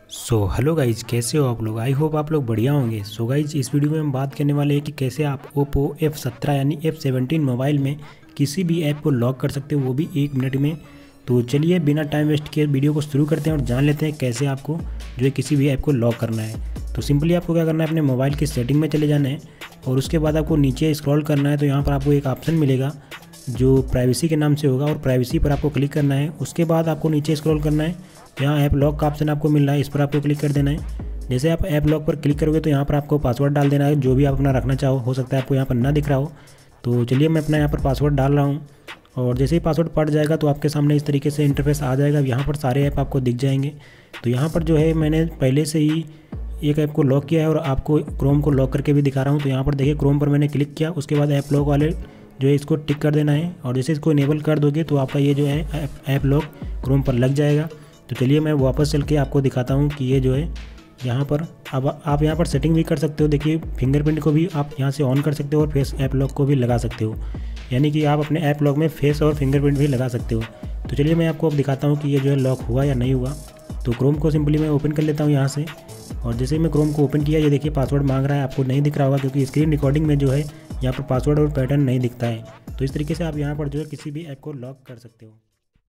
Hello guys, कैसे हो आप लोग। आई होप आप लोग बढ़िया होंगे। गाइज, इस वीडियो में हम बात करने वाले हैं कि कैसे आप ओप्पो F17 यानी F17 मोबाइल में किसी भी ऐप को लॉक कर सकते हो, वो भी 1 मिनट में। तो चलिए बिना टाइम वेस्ट किए वीडियो को शुरू करते हैं और जान लेते हैं कैसे आपको जो है किसी भी ऐप को लॉक करना है। तो सिंपली आपको क्या करना है, अपने मोबाइल की सेटिंग में चले जाना है और उसके बाद आपको नीचे स्क्रॉल करना है। तो यहाँ पर आपको एक ऑप्शन मिलेगा जो प्राइवेसी के नाम से होगा और प्राइवेसी पर आपको क्लिक करना है। उसके बाद आपको नीचे स्क्रॉल करना है, यहाँ ऐप लॉक का ऑप्शन आपको मिल रहा है, इस पर आपको क्लिक कर देना है। जैसे आप ऐप लॉक पर क्लिक करोगे तो यहाँ पर आपको पासवर्ड डाल देना है, जो भी आप अपना रखना चाहो। हो सकता है आपको यहाँ पर ना दिख रहा हो, तो चलिए मैं अपना यहाँ पर पासवर्ड डाल रहा हूँ। और जैसे ही पासवर्ड पड़ जाएगा तो आपके सामने इस तरीके से इंटरफेस आ जाएगा। यहाँ पर सारे ऐप आपको दिख जाएंगे। तो यहाँ पर जो है मैंने पहले से ही एक ऐप को लॉक किया है और आपको क्रोम को लॉक करके भी दिखा रहा हूँ। तो यहाँ पर देखिए, क्रोम पर मैंने क्लिक किया, उसके बाद ऐप लॉक वाले जो है इसको टिक कर देना है। और जैसे इसको इनेबल कर दोगे तो आपका ये जो है ऐप लॉक क्रोम पर लग जाएगा। तो चलिए मैं वापस चल के आपको दिखाता हूँ कि ये जो है यहाँ पर अब आप यहाँ पर सेटिंग भी कर सकते हो। देखिए, फिंगरप्रिंट को भी आप यहाँ से ऑन कर सकते हो और फेस ऐप लॉक को भी लगा सकते हो, यानी कि आप अपने ऐप लॉक में फेस और फिंगरप्रिंट भी लगा सकते हो। तो चलिए मैं आपको अब दिखाता हूँ कि ये जो है लॉक हुआ या नहीं हुआ। तो क्रोम को सिंपली मैं ओपन कर लेता हूँ यहाँ से। और जैसे ही मैं क्रोम को ओपन किया, ये देखिए पासवर्ड मांग रहा है। आपको नहीं दिख रहा होगा क्योंकि स्क्रीन रिकॉर्डिंग में जो है यहाँ पर पासवर्ड और पैटर्न नहीं दिखता है। तो इस तरीके से आप यहाँ पर जो है किसी भी ऐप को लॉक कर सकते हो।